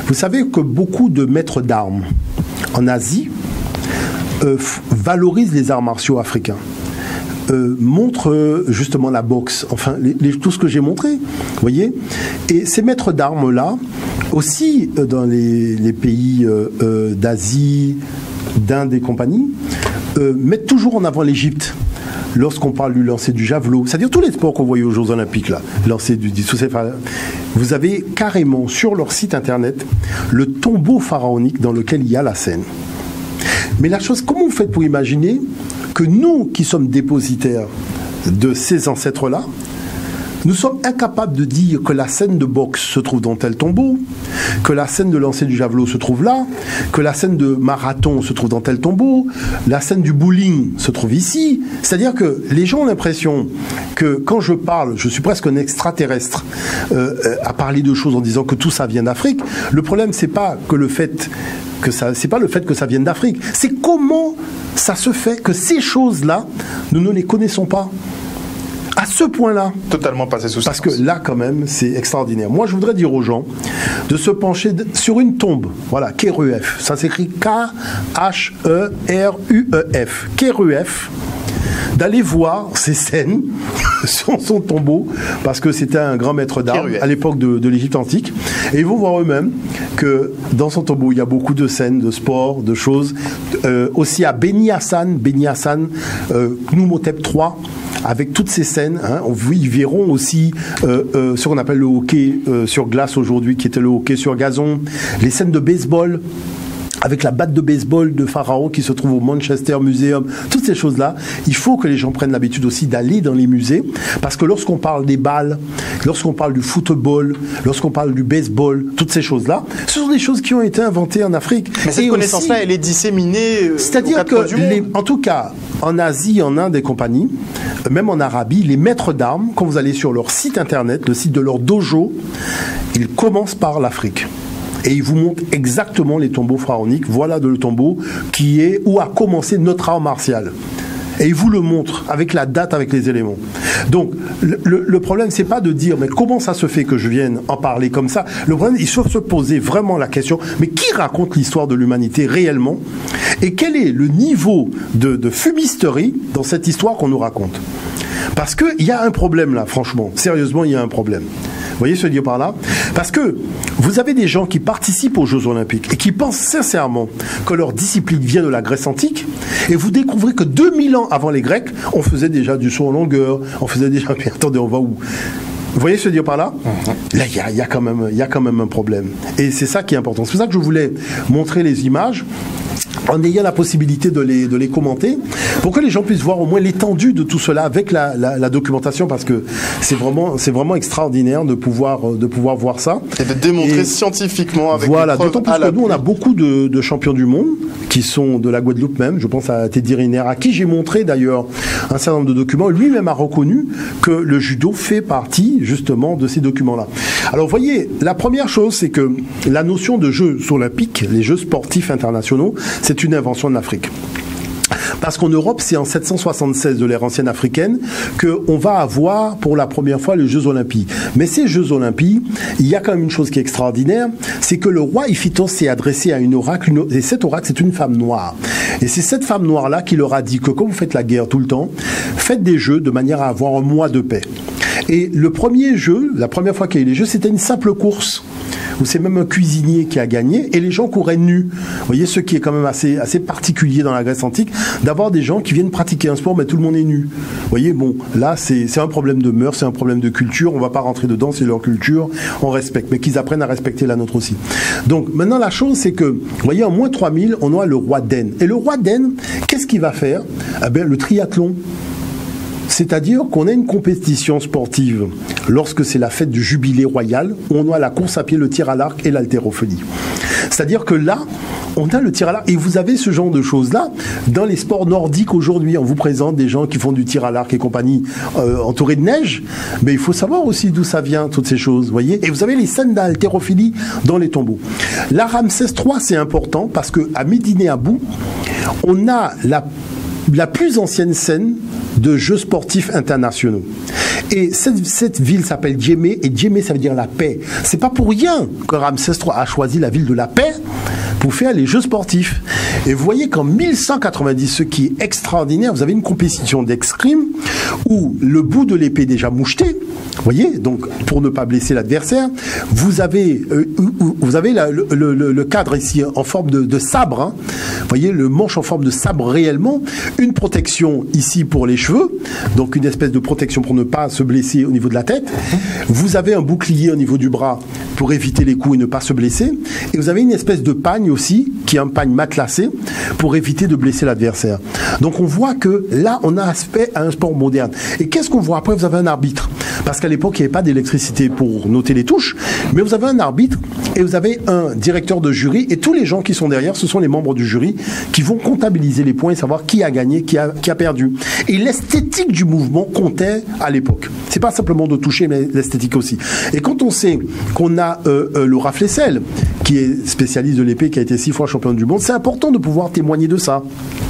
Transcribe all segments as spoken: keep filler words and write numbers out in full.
Vous savez que beaucoup de maîtres d'armes en Asie euh, valorisent les arts martiaux africains. Euh, montre euh, justement la boxe, enfin les, les, tout ce que j'ai montré, vous voyez. Et ces maîtres d'armes là, aussi euh, dans les, les pays euh, euh, d'Asie, d'Inde et compagnie, euh, mettent toujours en avant l'Égypte. Lorsqu'on parle du lancer du javelot, c'est-à-dire tous les sports qu'on voyait aux Jeux Olympiques là, lancer du disque, vous avez carrément sur leur site internet le tombeau pharaonique dans lequel il y a la scène. Mais la chose, comment vous faites pour imaginer que nous, qui sommes dépositaires de ces ancêtres-là, nous sommes incapables de dire que la scène de boxe se trouve dans tel tombeau, que la scène de lancer du javelot se trouve là, que la scène de marathon se trouve dans tel tombeau, la scène du bowling se trouve ici. C'est-à-dire que les gens ont l'impression que quand je parle, je suis presque un extraterrestre euh, à parler de choses en disant que tout ça vient d'Afrique. Le problème, c'est pas que le fait que ça, c'est pas le fait que ça vienne d'Afrique, c'est comment ça se fait que ces choses-là, nous ne les connaissons pas. À ce point-là. Totalement passé sous silence. Parce que là, quand même, c'est extraordinaire. Moi, je voudrais dire aux gens de se pencher sur une tombe. Voilà, Khéops. Ça s'écrit K H E R U E F. Khéops. D'aller voir ces scènes sur son tombeau, parce que c'était un grand maître d'armes à l'époque de, de l'Égypte antique. Et ils vont voir eux-mêmes que dans son tombeau, il y a beaucoup de scènes, de sport, de choses. Euh, aussi à Beni Hassan, Beni Hassan, euh, Khnumhotep trois, avec toutes ces scènes, hein, ils verront aussi euh, euh, ce qu'on appelle le hockey euh, sur glace aujourd'hui, qui était le hockey sur gazon, les scènes de baseball, avec la batte de baseball de Pharaon qui se trouve au Manchester Museum, toutes ces choses-là, il faut que les gens prennent l'habitude aussi d'aller dans les musées, parce que lorsqu'on parle des balles, lorsqu'on parle du football, lorsqu'on parle du baseball, toutes ces choses-là, ce sont des choses qui ont été inventées en Afrique. Mais cette connaissance-là, elle est disséminée. C'est-à-dire que, les, en tout cas, en Asie, en Inde et compagnie, même en Arabie, les maîtres d'armes, quand vous allez sur leur site internet, le site de leur dojo, ils commencent par l'Afrique. Et ils vous montrent exactement les tombeaux pharaoniques. Voilà le tombeau qui est où a commencé notre art martial. Et ils vous le montrent avec la date, avec les éléments. Donc, le, le, le problème, c'est pas de dire, mais comment ça se fait que je vienne en parler comme ça? Le problème, il faut se poser vraiment la question, mais qui raconte l'histoire de l'humanité réellement? Et quel est le niveau de, de fumisterie dans cette histoire qu'on nous raconte? Parce qu'il y a un problème là, franchement. Sérieusement, il y a un problème. Vous voyez ce que je veux dire par là? Parce que vous avez des gens qui participent aux Jeux Olympiques et qui pensent sincèrement que leur discipline vient de la Grèce antique, et vous découvrez que deux mille ans avant les Grecs, on faisait déjà du saut en longueur, on faisait déjà... Mais attendez, on va où? Vous voyez ce que je veux dire par là? Là, il y a, y a quand même, il y a quand même un problème. Et c'est ça qui est important. C'est pour ça que je voulais montrer les images, en ayant la possibilité de les, de les commenter, pour que les gens puissent voir au moins l'étendue de tout cela avec la, la, la documentation, parce que c'est vraiment, c'est vraiment extraordinaire de pouvoir, de pouvoir voir ça. Et de démontrer et scientifiquement avec voilà, des preuves. D'autant plus que nous, on a beaucoup de, de champions du monde qui sont de la Guadeloupe même. Je pense à Teddy Riner, à qui j'ai montré d'ailleurs un certain nombre de documents. Lui-même a reconnu que le judo fait partie justement de ces documents-là. Alors vous voyez, la première chose, c'est que la notion de Jeux olympiques, les Jeux sportifs internationaux, c'est une invention de l'Afrique. Parce qu'en Europe, c'est en sept cent soixante-seize de l'ère ancienne africaine qu'on va avoir pour la première fois les Jeux Olympiques. Mais ces Jeux Olympiques, il y a quand même une chose qui est extraordinaire, c'est que le roi Iphitos s'est adressé à une oracle, une, et cet oracle, c'est une femme noire. Et c'est cette femme noire-là qui leur a dit que quand vous faites la guerre tout le temps, faites des jeux de manière à avoir un mois de paix. Et le premier jeu, la première fois qu'il y a eu les jeux, c'était une simple course, où c'est même un cuisinier qui a gagné, et les gens couraient nus. Vous voyez, ce qui est quand même assez, assez particulier dans la Grèce antique, d'avoir des gens qui viennent pratiquer un sport, mais tout le monde est nu. Vous voyez, bon, là, c'est un problème de mœurs, c'est un problème de culture, on ne va pas rentrer dedans, c'est leur culture, on respecte, mais qu'ils apprennent à respecter la nôtre aussi. Donc, maintenant, la chose, c'est que, vous voyez, en moins trois mille, on a le roi d'Aine. Et le roi d'Aine, qu'est-ce qu'il va faire? Eh bien, le triathlon. C'est-à-dire qu'on a une compétition sportive lorsque c'est la fête du jubilé royal, où on a la course à pied, le tir à l'arc et l'haltérophilie. C'est-à-dire que là, on a le tir à l'arc, et vous avez ce genre de choses-là dans les sports nordiques aujourd'hui. On vous présente des gens qui font du tir à l'arc et compagnie euh, entourés de neige, mais il faut savoir aussi d'où ça vient, toutes ces choses, vous voyez. Et vous avez les scènes d'haltérophilie dans les tombeaux. La Ramsès trois, c'est important parce qu'à Médine-Abou, on a la, la plus ancienne scène de Jeux sportifs internationaux. Et cette, cette ville s'appelle Djémé, et Djémé, ça veut dire la paix. C'est pas pour rien que Ramsès trois a choisi la ville de la paix pour faire les Jeux sportifs. Et vous voyez qu'en mille cent quatre-vingt-dix, ce qui est extraordinaire, vous avez une compétition d'escrime où le bout de l'épée est déjà moucheté, vous voyez, donc pour ne pas blesser l'adversaire, vous avez, euh, vous avez la, le, le, le cadre ici en forme de, de sabre, hein. Vous voyez, le manche en forme de sabre réellement, une protection ici pour les cheveux, donc une espèce de protection pour ne pas se blesser au niveau de la tête. Vous avez un bouclier au niveau du bras pour éviter les coups et ne pas se blesser. Et vous avez une espèce de pagne aussi, qui est un pagne matelassé, pour éviter de blesser l'adversaire. Donc on voit que là, on a aspect à un sport moderne. Et qu'est-ce qu'on voit après? Vous avez un arbitre. Parce qu'à l'époque, il n'y avait pas d'électricité pour noter les touches, mais vous avez un arbitre et vous avez un directeur de jury, et tous les gens qui sont derrière, ce sont les membres du jury qui vont comptabiliser les points et savoir qui a gagné, qui a, qui a perdu. Et l'esthétique du mouvement comptait à l'époque. C'est pas simplement de toucher, mais l'esthétique aussi. Et quand on sait qu'on a euh, euh, Laura Flessel, qui est spécialiste de l'épée, qui a été six fois championne du monde, c'est important de pouvoir témoigner de ça.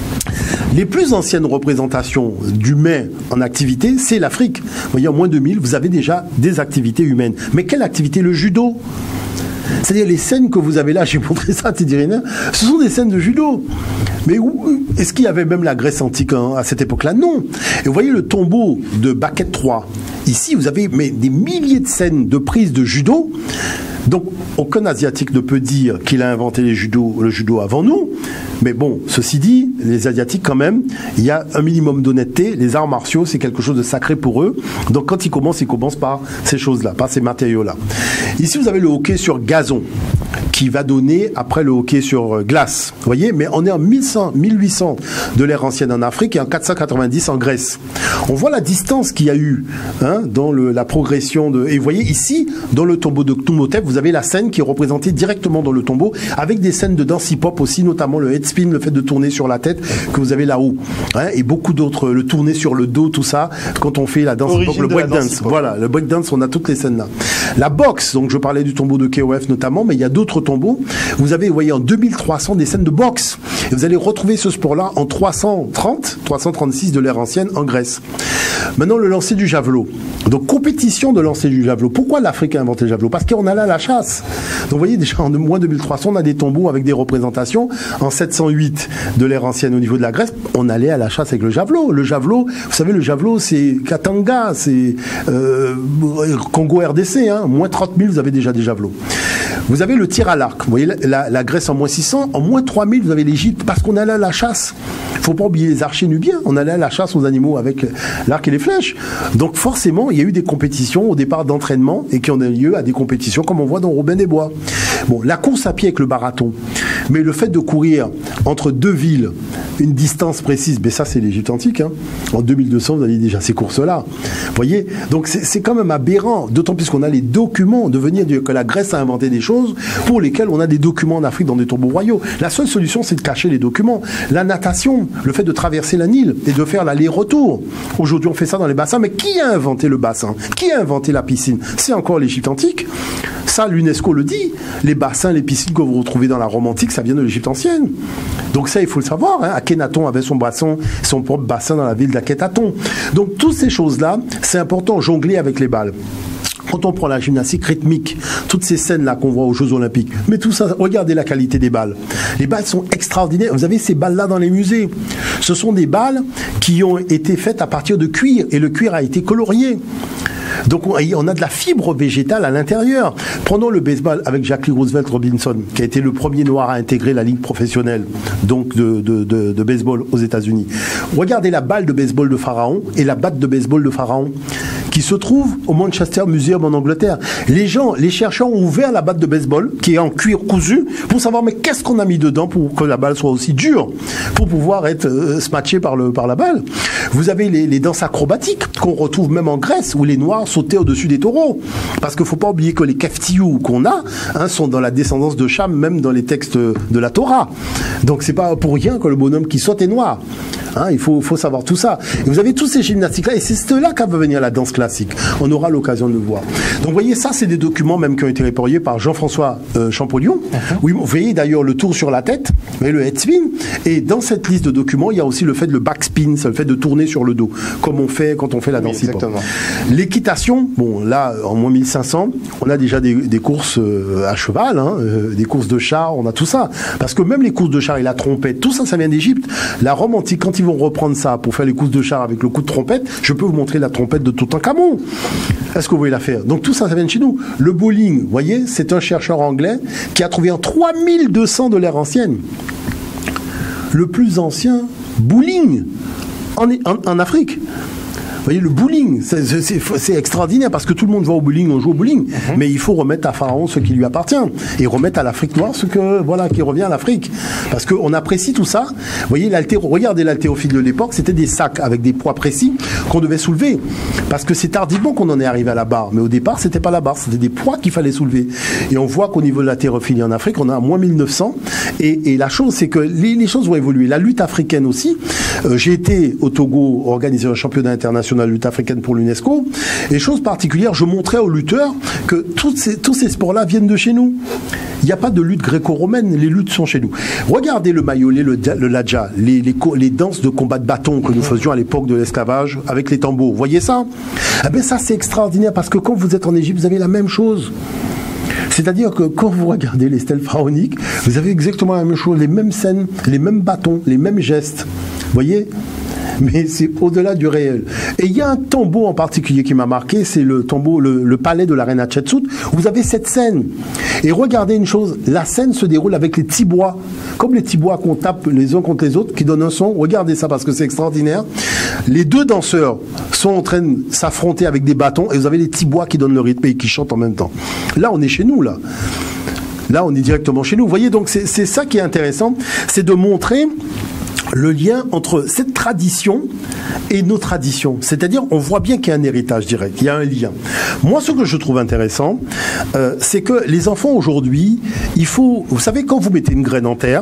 Les plus anciennes représentations d'humains en activité, c'est l'Afrique. Vous voyez, en moins de mille, vous avez déjà des activités humaines. Mais quelle activité? Le judo. C'est-à-dire les scènes que vous avez là, j'ai montré ça à Tidirina, ce sont des scènes de judo. Mais où, est-ce qu'il y avait même la Grèce antique hein, à cette époque-là? Non. Et vous voyez le tombeau de Baquette trois. Ici, vous avez mais, des milliers de scènes de prise de judo. Donc, aucun Asiatique ne peut dire qu'il a inventé les judo, le judo avant nous. Mais bon, ceci dit, les Asiatiques, quand même, il y a un minimum d'honnêteté. Les arts martiaux, c'est quelque chose de sacré pour eux. Donc, quand ils commencent, ils commencent par ces choses-là, par ces matériaux-là. Ici, vous avez le hockey sur gazon, qui va donner après le hockey sur glace. Vous voyez, mais on est en mille cent, mille huit cents de l'ère ancienne en Afrique et en quatre cent quatre-vingt-dix en Grèce. On voit la distance qu'il y a eu hein, dans le, la progression de... Et vous voyez ici, dans le tombeau de Ktumhotep, vous avez la scène qui est représentée directement dans le tombeau, avec des scènes de danse hip-hop aussi, notamment le head spin, le fait de tourner sur la tête que vous avez là-haut. Hein, et beaucoup d'autres, le tourner sur le dos, tout ça, quand on fait la danse hip-hop, le breakdance. Voilà, le breakdance, on a toutes les scènes là. La boxe, donc je parlais du tombeau de K O F notamment, mais il y a d'autres tombeaux. Vous avez, vous voyez, en deux mille trois cents des scènes de boxe. Et vous allez retrouver ce sport-là en trois cent trente, trois cent trente-six de l'ère ancienne en Grèce. Maintenant, le lancer du javelot. Donc, compétition de lancer du javelot. Pourquoi l'Afrique a inventé le javelot? Parce qu'on allait à la chasse. Donc, vous voyez, déjà en moins deux mille trois cents, on a des tombeaux avec des représentations. En sept cent huit de l'ère ancienne au niveau de la Grèce, on allait à la chasse avec le javelot. Le javelot, vous savez, le javelot, c'est Katanga, c'est euh, Congo R D C. Hein. Moins trente mille, vous avez déjà des javelots. Vous avez le tir à l'arc. Vous voyez, la, la Grèce en moins six cents. En moins trois mille, vous avez l'Égypte, parce qu'on allait à la chasse. Il ne faut pas oublier les archers nubiens. On allait à la chasse aux animaux avec l'arc et les flèches. Donc forcément, il y a eu des compétitions au départ d'entraînement et qui ont donné lieu à des compétitions comme on voit dans Robin des Bois. Bon, la course à pied avec le marathon. Mais le fait de courir entre deux villes, une distance précise, mais ça c'est l'Égypte antique. Hein. En deux mille deux cents, vous avez déjà ces courses-là. Vous voyez? Donc c'est quand même aberrant, d'autant plus qu'on a les documents de venir dire que la Grèce a inventé des choses pour lesquelles on a des documents en Afrique dans des tombeaux royaux. La seule solution, c'est de cacher les documents. La natation, le fait de traverser la Nil et de faire l'aller-retour. Aujourd'hui, on fait ça dans les bassins, mais qui a inventé le bassin? Qui a inventé la piscine? C'est encore l'Égypte antique. Ça, l'UNESCO le dit. Les bassins, les piscines que vous retrouvez dans la Rome antique, ça vient de l'Égypte ancienne. Donc ça, il faut le savoir. Hein. Akhenaton avait son bassin, son propre bassin dans la ville d'Akhenaton. Donc toutes ces choses-là, c'est important, jongler avec les balles. Quand on prend la gymnastique rythmique, toutes ces scènes-là qu'on voit aux Jeux Olympiques, mais tout ça, regardez la qualité des balles. Les balles sont extraordinaires. Vous avez ces balles-là dans les musées. Ce sont des balles qui ont été faites à partir de cuir, et le cuir a été colorié. Donc on a de la fibre végétale à l'intérieur. Prenons le baseball avec Jackie Roosevelt Robinson, qui a été le premier noir à intégrer la ligue professionnelle donc de, de, de, de baseball aux États-Unis. Regardez la balle de baseball de Pharaon et la batte de baseball de Pharaon, qui se trouve au Manchester Museum en Angleterre. Les gens, les chercheurs ont ouvert la batte de baseball, qui est en cuir cousu, pour savoir mais qu'est-ce qu'on a mis dedans pour que la balle soit aussi dure, pour pouvoir être euh, smatché par, le, par la balle. Vous avez les, les danses acrobatiques qu'on retrouve même en Grèce, où les Noirs sautaient au-dessus des taureaux. Parce qu'il ne faut pas oublier que les Keftiou qu'on a hein, sont dans la descendance de Cham, même dans les textes de la Torah. Donc c'est pas pour rien que le bonhomme qui saute est noir. Hein, il faut, faut savoir tout ça. Et vous avez tous ces gymnastiques-là, et c'est cela qu'a va venir la danse classique. On aura l'occasion de le voir. Donc, vous voyez, ça, c'est des documents même qui ont été répertoriés par Jean-François euh, Champollion. Uh-huh. Oui, vous voyez d'ailleurs le tour sur la tête, vous voyez le head spin. Et dans cette liste de documents, il y a aussi le fait de le backspin, c'est le fait de tourner sur le dos, comme on fait quand on fait la danse oui, hip-hop. L'équitation, bon, là, en moins mille cinq cents, on a déjà des, des courses euh, à cheval, hein, euh, des courses de chars, on a tout ça. Parce que même les courses de chars et la trompette, tout ça, ça vient d'Égypte. La Rome antique, quand ils vont reprendre ça pour faire les courses de chars avec le coup de trompette, je peux vous montrer la trompette de Toutankhamon. Est-ce que vous voyez la faire? Donc tout ça, ça vient de chez nous. Le bowling, vous voyez, c'est un chercheur anglais qui a trouvé en trois mille deux cents de l'ère ancienne le plus ancien bowling en, en, en Afrique. Vous voyez, le bowling, c'est extraordinaire parce que tout le monde va au bowling, on joue au bowling, mm-hmm. mais il faut remettre à Pharaon ce qui lui appartient et remettre à l'Afrique noire ce que, voilà, qui revient à l'Afrique. Parce qu'on apprécie tout ça. Vous voyez, regardez l'haltérophilie de l'époque, c'était des sacs avec des poids précis qu'on devait soulever. Parce que c'est tardivement qu'on en est arrivé à la barre. Mais au départ, c'était pas la barre, c'était des poids qu'il fallait soulever. Et on voit qu'au niveau de l'haltérophilie en Afrique, on a à moins mille neuf cents. Et, et la chose, c'est que les, les choses vont évoluer. La lutte africaine aussi. Euh, J'ai été au Togo organiser un championnat international de lutte africaine pour l'UNESCO. Et chose particulière, je montrais aux lutteurs que tous ces, tous ces sports-là viennent de chez nous. Il n'y a pas de lutte gréco-romaine, les luttes sont chez nous. Regardez le mayolé, le, le ladja, les, les, les danses de combat de bâton que nous faisions à l'époque de l'esclavage avec les tambours. Vous voyez ça? Eh bien ça, c'est extraordinaire parce que quand vous êtes en Égypte, vous avez la même chose. C'est-à-dire que quand vous regardez les stèles pharaoniques, vous avez exactement la même chose, les mêmes scènes, les mêmes bâtons, les mêmes gestes. Vous voyez? Mais c'est au-delà du réel. Et il y a un tombeau en particulier qui m'a marqué, c'est le tombeau, le, le palais de la reine Hatshepsut, où vous avez cette scène. Et regardez une chose, la scène se déroule avec les petits bois, comme les petits bois qu'on tape les uns contre les autres, qui donnent un son. Regardez ça parce que c'est extraordinaire. Les deux danseurs sont en train de s'affronter avec des bâtons, et vous avez les petits bois qui donnent le rythme et qui chantent en même temps. Là, on est chez nous, là. Là, on est directement chez nous. Vous voyez, donc c'est ça qui est intéressant, c'est de montrer le lien entre cette tradition et nos traditions. C'est-à-dire, on voit bien qu'il y a un héritage direct, il y a un lien. Moi, ce que je trouve intéressant, euh, c'est que les enfants aujourd'hui, il faut... Vous savez, quand vous mettez une graine en terre,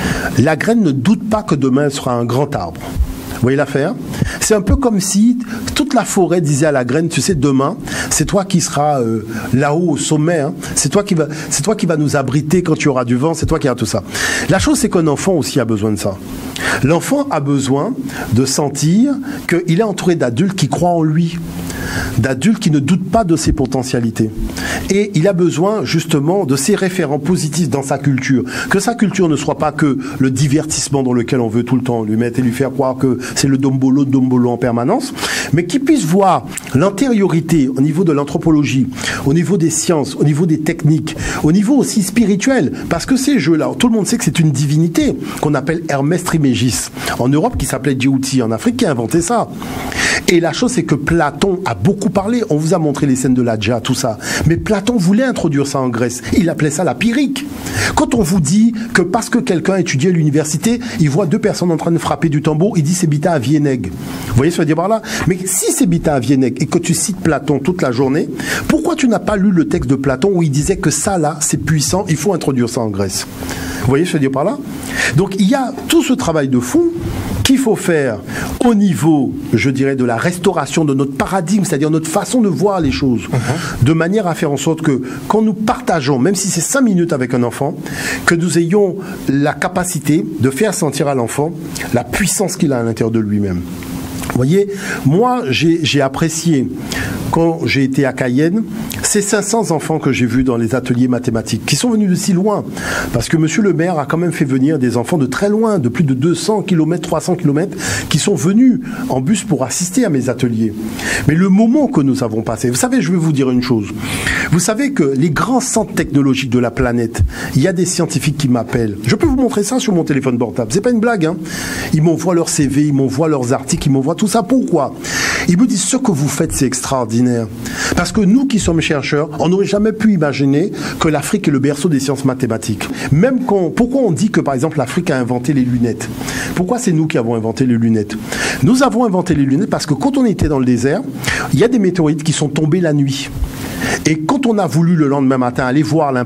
la graine ne doute pas que demain, elle sera un grand arbre. Vous voyez l'affaire? C'est un peu comme si toute la forêt disait à la graine, tu sais, demain, c'est toi qui seras euh, là-haut au sommet, hein. C'est toi qui va, c'est toi qui va nous abriter quand il y aura du vent, c'est toi qui as tout ça. La chose, c'est qu'un enfant aussi a besoin de ça. L'enfant a besoin de sentir qu'il est entouré d'adultes qui croient en lui, d'adultes qui ne doutent pas de ses potentialités. Et il a besoin justement de ces référents positifs dans sa culture. Que sa culture ne soit pas que le divertissement dans lequel on veut tout le temps lui mettre et lui faire croire que c'est le dombolo, dombolo en permanence, mais qu'il puisse voir l'antériorité au niveau de l'anthropologie, au niveau des sciences, au niveau des techniques, au niveau aussi spirituel. Parce que ces jeux-là, tout le monde sait que c'est une divinité qu'on appelle Hermès Trismégis. En Europe, qui s'appelait Djéouti, en Afrique, qui a inventé ça. Et la chose, c'est que Platon a beaucoup parlé. On vous a montré les scènes de l'Adja, tout ça. Mais Platon voulait introduire ça en Grèce. Il appelait ça la pyrrhique. Quand on vous dit que parce que quelqu'un étudie à l'université, il voit deux personnes en train de frapper du tambour, il dit c'est Bita à Vieneg. Vous voyez ce que je veux dire par là? Mais si c'est Bita à Vieneg et que tu cites Platon toute la journée, pourquoi tu n'as pas lu le texte de Platon où il disait que ça là, c'est puissant, il faut introduire ça en Grèce? Vous voyez ce que je veux dire par là? Donc il y a tout ce travail de fond qu'il faut faire au niveau, je dirais, de la restauration de notre paradigme, c'est-à-dire notre façon de voir les choses, uh-huh. de manière à faire en sorte que quand nous partageons, même si c'est cinq minutes avec un enfant, que nous ayons la capacité de faire sentir à l'enfant la puissance qu'il a à l'intérieur de lui-même. Vous voyez, moi, j'ai apprécié, quand j'ai été à Cayenne, ces cinq cents enfants que j'ai vus dans les ateliers mathématiques, qui sont venus de si loin, parce que monsieur le maire a quand même fait venir des enfants de très loin, de plus de deux cents kilomètres, trois cents kilomètres, qui sont venus en bus pour assister à mes ateliers. Mais le moment que nous avons passé, vous savez, je vais vous dire une chose. Vous savez que les grands centres technologiques de la planète, il y a des scientifiques qui m'appellent. Je peux vous montrer ça sur mon téléphone portable. C'est pas une blague, hein. Ils m'envoient leur C V, ils m'envoient leurs articles, ils m'envoient tout ça. Pourquoi? Ils me disent ce que vous faites, c'est extraordinaire. Parce que nous qui sommes chercheurs, on n'aurait jamais pu imaginer que l'Afrique est le berceau des sciences mathématiques. Même quand, pourquoi on dit que par exemple l'Afrique a inventé les lunettes? Pourquoi c'est nous qui avons inventé les lunettes? Nous avons inventé les lunettes parce que quand on était dans le désert, il y a des météorites qui sont tombées la nuit. Et quand on a voulu le lendemain matin aller voir l'impact,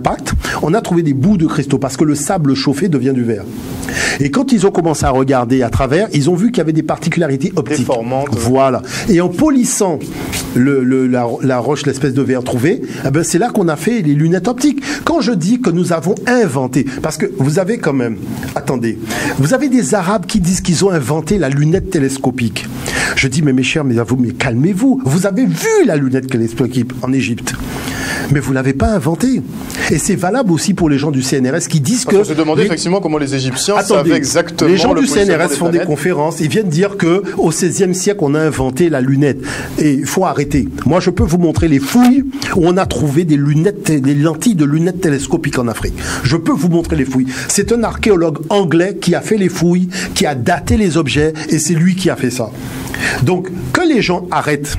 on a trouvé des bouts de cristaux parce que le sable chauffé devient du verre. Et quand ils ont commencé à regarder à travers, ils ont vu qu'il y avait des particularités optiques. Déformantes. Voilà. Et en polissant le, le, la, la roche, l'espèce de verre trouvé, eh ben c'est là qu'on a fait les lunettes optiques. Quand je dis que nous avons inventé, parce que vous avez quand même, attendez, vous avez des Arabes qui disent qu'ils ont inventé la lunette télescopique. Je dis, mais mes chers, mais, vous, mais calmez-vous. Vous avez vu la lunette télescopique en Égypte. Mais vous ne l'avez pas inventée. Et c'est valable aussi pour les gens du C N R S qui disent que... On se demandait les... effectivement comment les Égyptiens Attendez, savaient exactement... Les gens le du C N R S des font des conférences, ils viennent dire qu'au seizième siècle, on a inventé la lunette. Et il faut arrêter. Moi, je peux vous montrer les fouilles où on a trouvé des lunettes, des lentilles de lunettes télescopiques en Afrique. Je peux vous montrer les fouilles. C'est un archéologue anglais qui a fait les fouilles, qui a daté les objets, et c'est lui qui a fait ça. Donc, que les gens arrêtent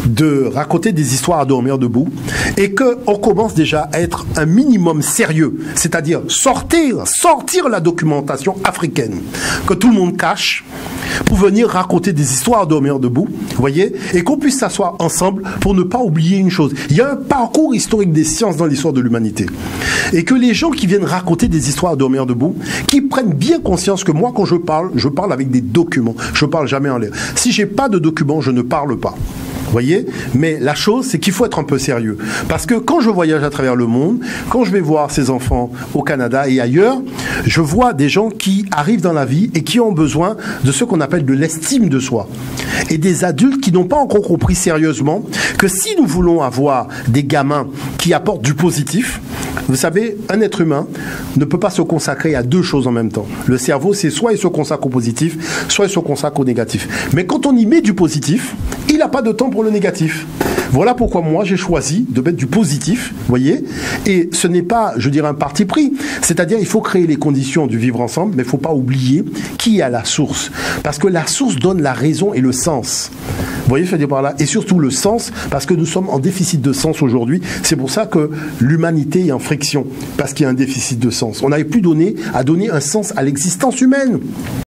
de raconter des histoires à dormir debout et qu'on commence déjà à être un minimum sérieux, c'est-à-dire sortir, sortir la documentation africaine que tout le monde cache pour venir raconter des histoires à dormir debout, vous voyez, et qu'on puisse s'asseoir ensemble pour ne pas oublier une chose. Il y a un parcours historique des sciences dans l'histoire de l'humanité. Et que les gens qui viennent raconter des histoires à dormir debout, qui prennent bien conscience que moi, quand je parle, je parle avec des documents. Je ne parle jamais en l'air. Si j'ai pas de documents, je ne parle pas. Vous voyez? Mais la chose, c'est qu'il faut être un peu sérieux. Parce que quand je voyage à travers le monde, quand je vais voir ces enfants au Canada et ailleurs, je vois des gens qui arrivent dans la vie et qui ont besoin de ce qu'on appelle de l'estime de soi. Et des adultes qui n'ont pas encore compris sérieusement que si nous voulons avoir des gamins qui apportent du positif, vous savez, un être humain ne peut pas se consacrer à deux choses en même temps. Le cerveau, c'est soit il se consacre au positif, soit il se consacre au négatif. Mais quand on y met du positif, il n'a pas de temps pour le négatif. Voilà pourquoi moi j'ai choisi de mettre du positif, vous voyez, et ce n'est pas, je dirais, un parti pris. C'est-à-dire, il faut créer les conditions du vivre ensemble, mais il ne faut pas oublier qui est à la source. Parce que la source donne la raison et le sens. Vous voyez, je veux dire par là, et surtout le sens, parce que nous sommes en déficit de sens aujourd'hui. C'est pour ça que l'humanité est en friction, parce qu'il y a un déficit de sens. On n'avait plus donné à donner un sens à l'existence humaine.